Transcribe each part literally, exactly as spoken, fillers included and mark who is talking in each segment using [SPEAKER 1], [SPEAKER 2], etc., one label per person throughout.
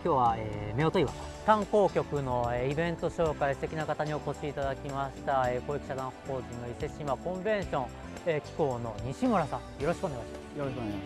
[SPEAKER 1] 今日は、えー、夫婦岩観光局の、えー、イベント紹介、素敵な方にお越しいただきました、えー、公益社団法人の伊勢志摩コンベンション、えー、機構の西村さん、よろしくお願いします。
[SPEAKER 2] よろしくお願いします。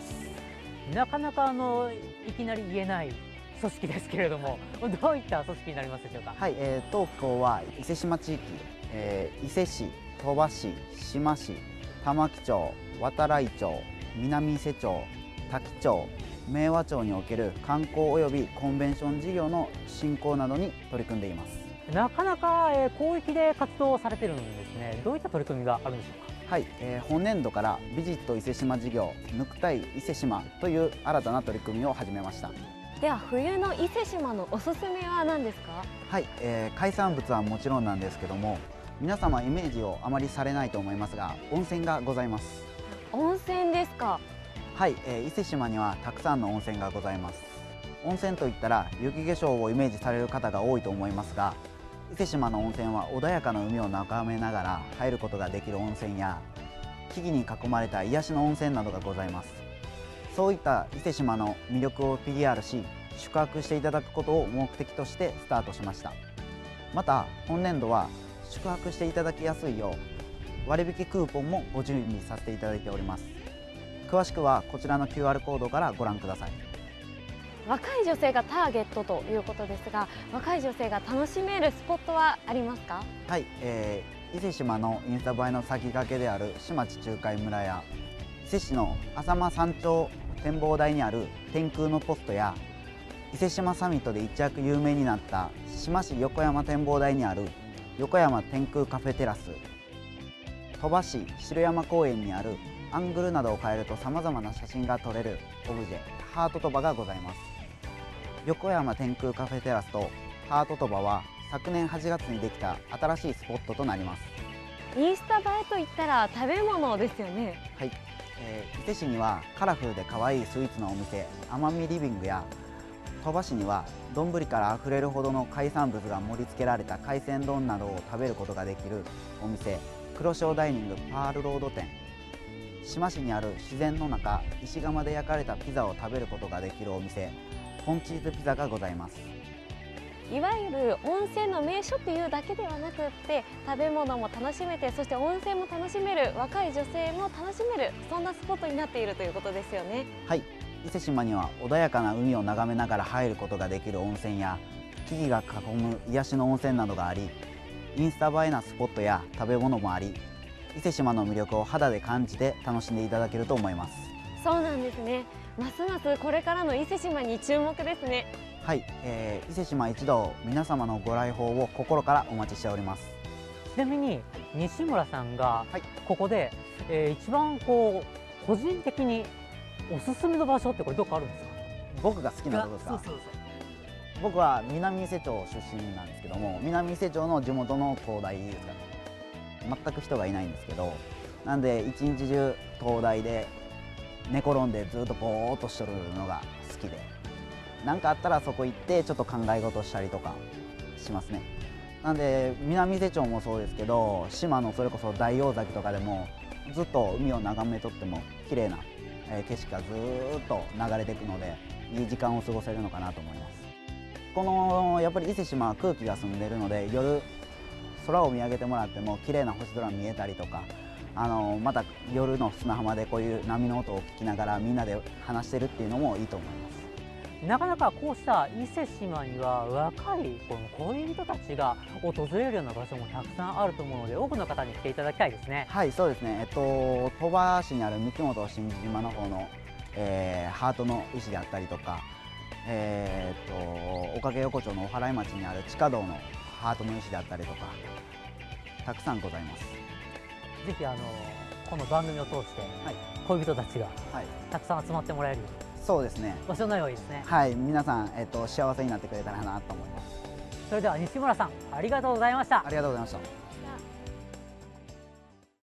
[SPEAKER 1] なかなかあのいきなり言えない組織ですけれども、どういった組織になりますでしょうか。
[SPEAKER 2] はい、えー、当機構は伊勢志摩地域、えー、伊勢市、鳥羽市、志摩市、玉城町、度会町、南伊勢町、多気町、明和町における観光及びコンベンション事業の振興などに取り組んでいます。
[SPEAKER 1] なかなか、えー、広域で活動されてるんですね。どういった取り組みがあるんでしょうか。
[SPEAKER 2] はい、えー、本年度からビジット伊勢志摩事業ぬくたい伊勢志摩という新たな取り組みを始めました。
[SPEAKER 3] では冬の伊勢志摩のおすすめは何ですか。
[SPEAKER 2] はい、えー、海産物はもちろんなんですけども、皆様イメージをあまりされないと思いますが、温泉がございます。
[SPEAKER 3] 温泉ですか。
[SPEAKER 2] はい、えー、伊勢志摩にはたくさんの温泉がございます。温泉といったら雪化粧をイメージされる方が多いと思いますが、伊勢志摩の温泉は穏やかな海を眺めながら入ることができる温泉や、木々に囲まれた癒しの温泉などがございます。そういった伊勢志摩の魅力を ピーアール し、宿泊していただくことを目的としてスタートしました。また本年度は宿泊していただきやすいよう割引クーポンもご準備させていただいております。詳しくはこちらの キューアール コードからご覧ください。
[SPEAKER 3] 若い女性がターゲットということですが、若い女性が楽しめるスポットはありますか。
[SPEAKER 2] はい、えー、伊勢志摩のインスタ映えの先駆けである志摩地中海村や伊勢市の浅間山頂展望台にある天空のポストや、伊勢志摩サミットで一躍有名になった志摩市横山展望台にある横山天空カフェテラス、鳥羽市城山公園にあるアングルなどを変えるとさまざまな写真が撮れるオブジェハート鳥羽がございます。横山天空カフェテラスとハート鳥羽は昨年はちがつにできた新しいスポットとなります。
[SPEAKER 3] インスタ映えといったら食べ物ですよね。
[SPEAKER 2] はい、えー、伊勢市にはカラフルで可愛いスイーツのお店奄美リビングや、鳥羽市には丼からあふれるほどの海産物が盛り付けられた海鮮丼などを食べることができるお店黒潮ダイニングパールロード店、志摩市にある自然の中石窯で焼かれたピザを食べることができるお店ポンチーズピザがございます。
[SPEAKER 3] いわゆる温泉の名所っていうだけではなくって、食べ物も楽しめて、そして温泉も楽しめる、若い女性も楽しめる、そんなスポットになっているということですよね。
[SPEAKER 2] はい、伊勢志摩には穏やかな海を眺めながら入ることができる温泉や木々が囲む癒しの温泉などがあり、インスタ映えなスポットや食べ物もあり、伊勢志摩の魅力を肌で感じて楽しんでいただけると思います。
[SPEAKER 3] そうなんですね。ますますこれからの伊勢志摩に注目ですね。
[SPEAKER 2] はい、えー、伊勢志摩一同皆様のご来訪を心からお待ちしております。
[SPEAKER 1] ちなみに西村さんが
[SPEAKER 2] はい、
[SPEAKER 1] ここで、えー、一番こう個人的におすすめの場所ってこれどこあるんですか。
[SPEAKER 2] 僕が好きなところですか。
[SPEAKER 1] そうそうそう。
[SPEAKER 2] 僕は南伊勢町出身なんですけども、南伊勢町の地元の灯台ですかね。全く人がいないんですけど、なんで一日中灯台で寝転んでずっとぼーっとしとるのが好きで、何かあったらそこ行ってちょっと考え事したりとかしますね。なんで南伊勢町もそうですけど、島のそれこそ大王崎とかでもずっと海を眺めとっても綺麗な景色がずーっと流れていくので、いい時間を過ごせるのかなと思います。このやっぱり伊勢志摩は空気が澄んでるので、夜空を見上げてもらっても綺麗な星空見えたりとか、あのまた夜の砂浜でこういう波の音を聞きながらみんなで話してるっていうのもいいと思います。
[SPEAKER 1] なかなかこうした伊勢志摩には若いこの恋人たちが訪れるような場所もたくさんあると思うので、多くの方に来ていただきたいですね。
[SPEAKER 2] はい、そうですね。えっと鳥羽市にある三木本新地島の方の、えー、ハートの石であったりとか、えー、っとおかげ横丁のお祓い町にある地下道のハートの石であったりとか、たくさんございます。
[SPEAKER 1] ぜひあのこの番組を通して、はい、恋人たちが、はい、たくさん集まってもらえるような
[SPEAKER 2] そうですね。
[SPEAKER 1] 場所になればいいですね。
[SPEAKER 2] はい、皆さん、えっと、幸せになってくれたらなと思います。
[SPEAKER 1] それでは西村さん、ありがとうございました。
[SPEAKER 2] ありがとうございました。